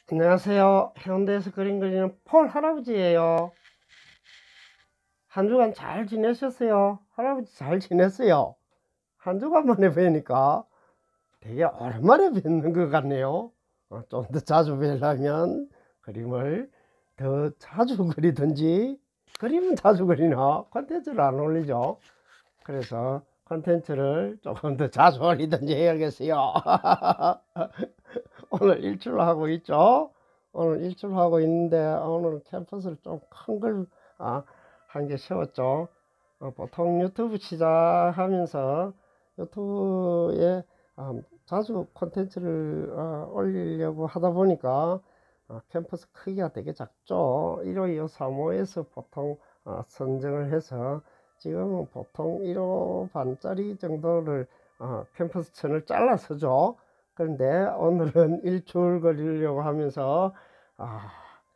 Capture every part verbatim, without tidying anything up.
안녕하세요. 해운대에서 그림 그리는 폴 할아버지예요. 한 주간 잘 지내셨어요? 할아버지 잘 지냈어요? 한 주간 만에 뵈니까 되게 오랜만에 뵙는 것 같네요. 어, 좀 더 자주 뵈려면 그림을 더 자주 그리든지, 그림은 자주 그리나 콘텐츠를 안 올리죠. 그래서 콘텐츠를 조금 더 자주 올리든지 해야겠어요. 오늘 일출을 하고 있죠. 오늘 일출을 하고 있는데 오늘 캠퍼스를 좀 큰 걸 아, 한 개 세웠죠. 어, 보통 유튜브 시작하면서 유튜브에 아, 자주 콘텐츠를 어, 올리려고 하다 보니까 어, 캠퍼스 크기가 되게 작죠. 일 호, 이 호, 삼 호에서 보통 어, 선정을 해서 지금은 보통 일 호 반짜리 정도를 어, 캠퍼스 천을 잘라서죠. 그런데 오늘은 일출 그리려고 하면서 아,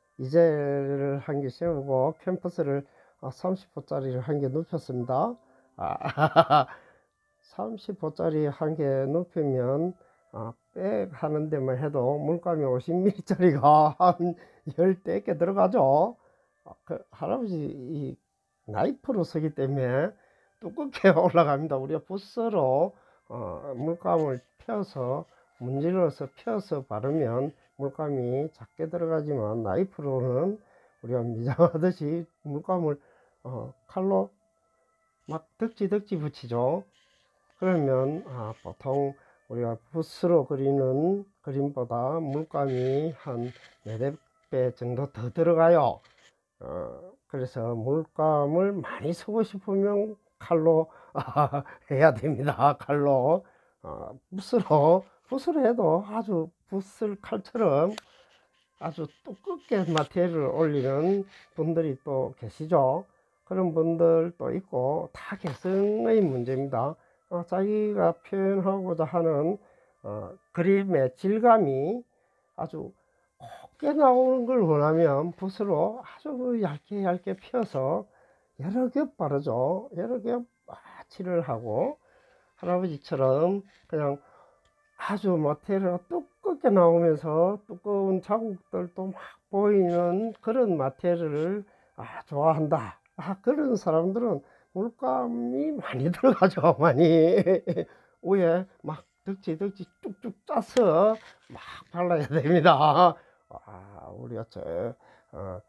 이제를 한 개 세우고 캠퍼스를 삼십 호짜리를 한 개 눕혔습니다. 아, 삼십 호짜리 한 개 눕히면 아, 백 하는 데만 해도 물감이 오십 밀리미터짜리가 한 열댓 개 들어가죠. 아, 그 할아버지 이 나이프로 쓰기 때문에 두껍게 올라갑니다. 우리가 붓으로 어, 물감을 펴서 문질러서 펴서 바르면 물감이 작게 들어가지만 나이프로는 우리가 미장하듯이 물감을 어, 칼로 막 덕지 덕지 붙이죠. 그러면 아, 보통 우리가 붓으로 그리는 그림보다 물감이 한 네댓 배 정도 더 들어가요. 어, 그래서 물감을 많이 쓰고 싶으면 칼로 아, 해야 됩니다. 칼로 어, 붓으로 붓으로 해도 아주 붓을 칼처럼 아주 두껍게 마테리얼을 올리는 분들이 또 계시죠. 그런 분들도 있고 다 개성의 문제입니다. 어, 자기가 표현하고자 하는 어, 그림의 질감이 아주 곱게 나오는 걸 원하면 붓으로 아주 얇게 얇게 펴서 여러 겹 바르죠. 여러 겹 칠을 하고 할아버지처럼 그냥 아주 마테리얼이 두껍게 나오면서 두꺼운 자국들도 막 보이는 그런 마테리얼을 아, 좋아한다. 아, 그런 사람들은 물감이 많이 들어가죠. 많이 위에 막 덕지 덕지 쭉쭉 짜서 막 발라야 됩니다. 아, 우리가 저 어,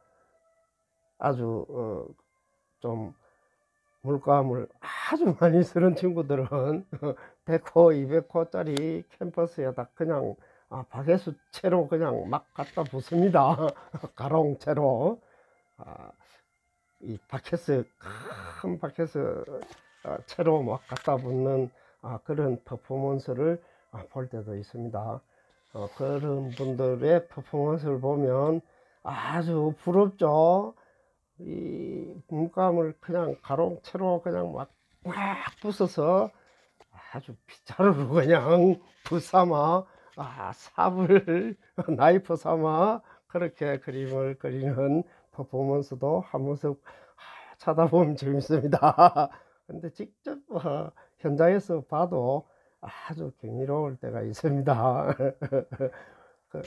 아주 어, 좀 물감을 아주 많이 쓰는 친구들은 백 호, 이백 호짜리 캠퍼스에다 그냥 아, 바게스 채로 그냥 막 갖다 붓습니다. 가롱채로. 아, 이 바케스, 큰 바케스 어, 채로 막 갖다 붓는 아, 그런 퍼포먼스를 아, 볼 때도 있습니다. 어, 그런 분들의 퍼포먼스를 보면 아주 부럽죠. 이 물감을 그냥 가롱채로 그냥 막, 막 부숴서 아주 빗자루로 그냥 부삼아 아, 삽을 나이프 삼아 그렇게 그림을 그리는 퍼포먼스도 한 모습 아, 찾아보면 재밌습니다. 근데 직접 어, 현장에서 봐도 아주 경이로울 때가 있습니다. 그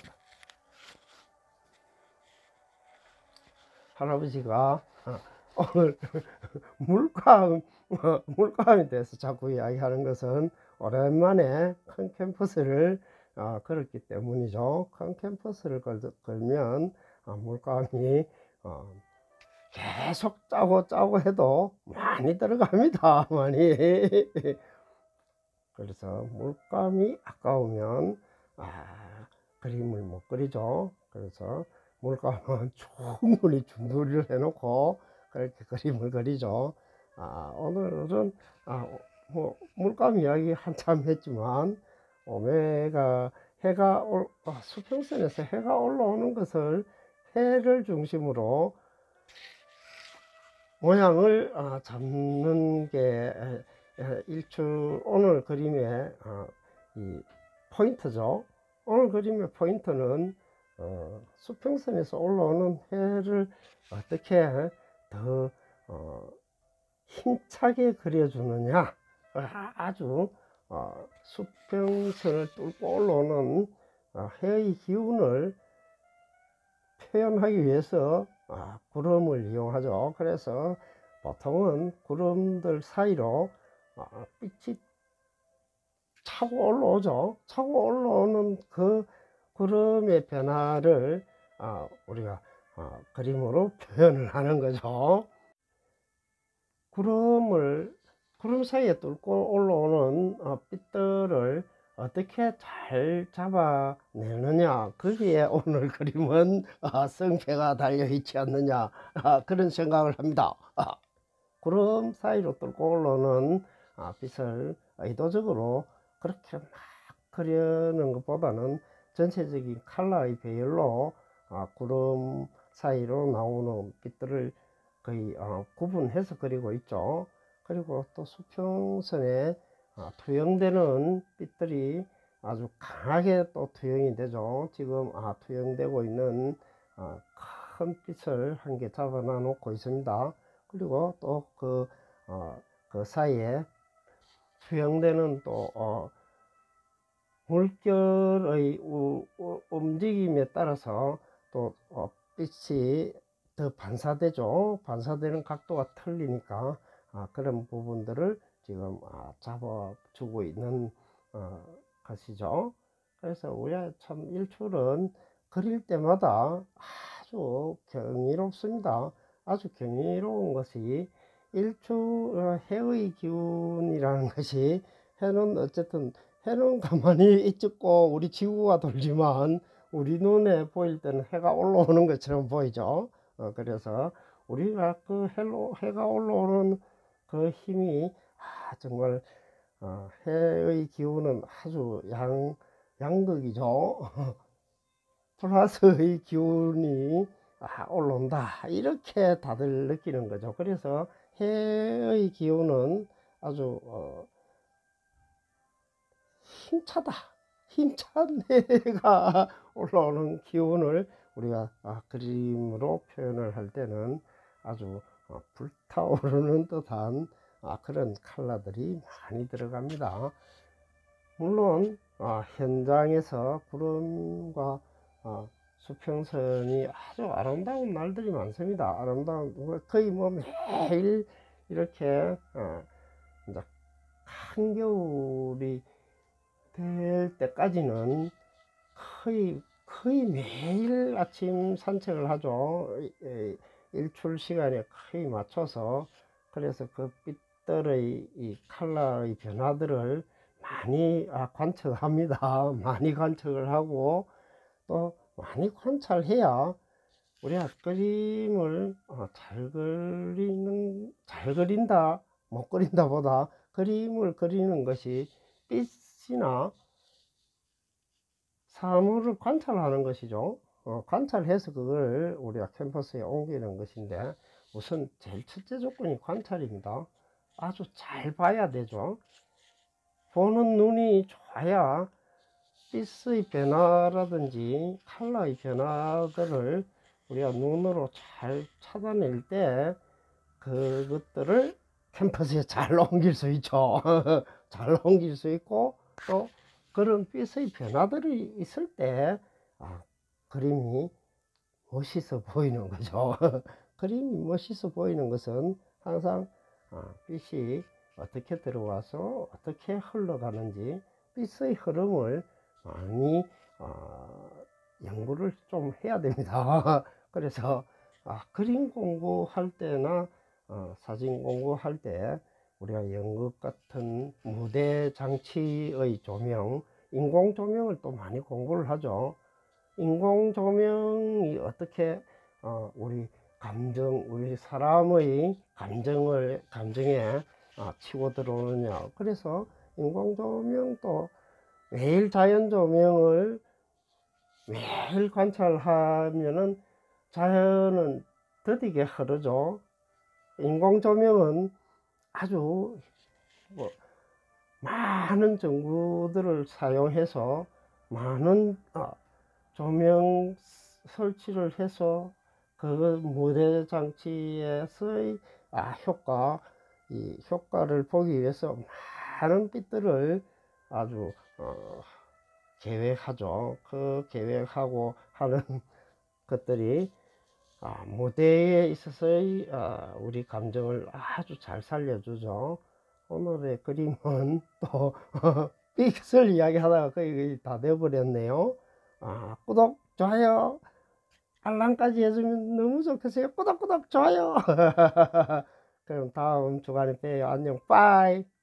할아버지가 어, 오늘 물감, 어, 물감에 대해서 자꾸 이야기하는 것은 오랜만에 큰 캠퍼스를 어, 걸었기 때문이죠. 큰 캠퍼스를 걸, 걸면 어, 물감이 어, 계속 짜고 짜고 해도 많이 들어갑니다. 많이. 그래서 물감이 아까우면 아, 그림을 못 그리죠. 그래서 물감은 충분히 준비를 해놓고 그렇게 그림을 그리죠. 아, 오늘은 아, 뭐 물감 이야기 한참 했지만 오메가 해가 올, 아, 수평선에서 해가 올라오는 것을 해를 중심으로 모양을 아, 잡는 게 일출 오늘 그림의 어, 이 포인트죠. 오늘 그림의 포인트는 어, 수평선에서 올라오는 해를 어떻게 더 어, 힘차게 그려주느냐. 아주 어, 수평선을 뚫고 올라오는 어, 해의 기운을 표현하기 위해서 아, 구름을 이용하죠. 그래서 보통은 구름들 사이로 아, 빛이 차고 올라오죠. 차고 올라오는 그 구름의 변화를 아, 우리가 아, 그림으로 표현을 하는 거죠. 구름을 구름 사이에 뚫고 올라오는 어, 빛들을 어떻게 잘 잡아내느냐, 거기에 오늘 그림은 아, 성패가 달려 있지 않느냐, 아, 그런 생각을 합니다. 아, 구름 사이로 뚫고 올라오는 아, 빛을 의도적으로 그렇게 막 그리는 것보다는 전체적인 컬러의 배열로 아, 구름 사이로 나오는 빛들을 거의 어, 구분해서 그리고 있죠. 그리고 또 수평선에 어, 투영되는 빛들이 아주 강하게 또 투영이 되죠. 지금 아, 투영되고 있는 어, 큰 빛을 한 개 잡아 놓고 있습니다. 그리고 또 그 어, 그 사이에 투영되는 또 어, 물결의 우, 우, 움직임에 따라서 또 어, 빛이 더 반사되죠. 반사되는 각도가 틀리니까 아, 그런 부분들을 지금 아, 잡아주고 있는 어, 것이죠. 그래서 우리가 참 일출은 그릴 때마다 아주 경이롭습니다. 아주 경이로운 것이 일출 어, 해의 기운이라는 것이, 해는 어쨌든 해는 가만히 있고 우리 지구가 돌지만 우리 눈에 보일 때는 해가 올라오는 것처럼 보이죠. 어, 그래서 우리가 그 해로, 해가 올라오는 그 힘이 아, 정말 어, 해의 기운은 아주 양, 양극이죠. 플러스의 기운이 아, 올라온다, 이렇게 다들 느끼는 거죠. 그래서 해의 기운은 아주 어, 힘차다, 힘찬 해가 올라오는 기운을 우리가 아, 그림으로 표현을 할 때는 아주 어, 불타오르는 듯한 아, 그런 컬러들이 많이 들어갑니다. 물론 아, 현장에서 구름과 아, 수평선이 아주 아름다운 날들이 많습니다. 아름다운, 거의 뭐 매일 이렇게 어, 이제 한겨울이 될 때까지는 거의 거의 매일 아침 산책을 하죠. 일출 시간에 거의 맞춰서. 그래서 그 빛들의 이 컬러의 변화들을 많이 아, 관측합니다. 많이 관측을 하고 또 많이 관찰해야 우리가 그림을 어, 잘 그리는 잘 그린다 못 그린다 보다 그림을 그리는 것이 빛이나 사물을 관찰하는 것이죠. 어, 관찰해서 그걸 우리가 캠퍼스에 옮기는 것인데, 우선 제일 첫째 조건이 관찰입니다. 아주 잘 봐야 되죠. 보는 눈이 좋아야 빛의 변화라든지 컬러의 변화들을 우리가 눈으로 잘 찾아낼 때 그것들을 캠퍼스에 잘 옮길 수 있죠. 잘 옮길 수 있고, 또 그런 빛의 변화들이 있을 때 아, 그림이 멋있어 보이는 거죠. 그림이 멋있어 보이는 것은 항상 아, 빛이 어떻게 들어와서 어떻게 흘러가는지 빛의 흐름을 많이 어, 연구를 좀 해야 됩니다. 그래서 아, 그림 공부할 때나 어, 사진 공부할 때 우리가 연극 같은 무대 장치의 조명, 인공 조명을 또 많이 공부를 하죠. 인공 조명이 어떻게 어, 우리 감정, 우리 사람의 감정을 감정에 어, 치고 들어오느냐. 그래서 인공 조명도 매일 자연 조명을 매일 관찰하면은 자연은 더디게 흐르죠. 인공 조명은 아주 뭐 많은 전구들을 사용해서 많은 어, 조명 설치를 해서 그 무대 장치에서의 아, 효과, 이 효과를 보기 위해서 많은 빛들을 아주 어, 계획하죠. 그 계획하고 하는 것들이 아, 무대에 있어서의 아, 우리 감정을 아주 잘 살려주죠. 오늘의 그림은 또 픽셀 이야기 하다가 거의 다 돼버렸네요. 아, 구독, 좋아요, 알람까지 해주면 너무 좋겠어요. 구독, 구독, 좋아요. 그럼 다음 주간에 봬요. 안녕, 빠이.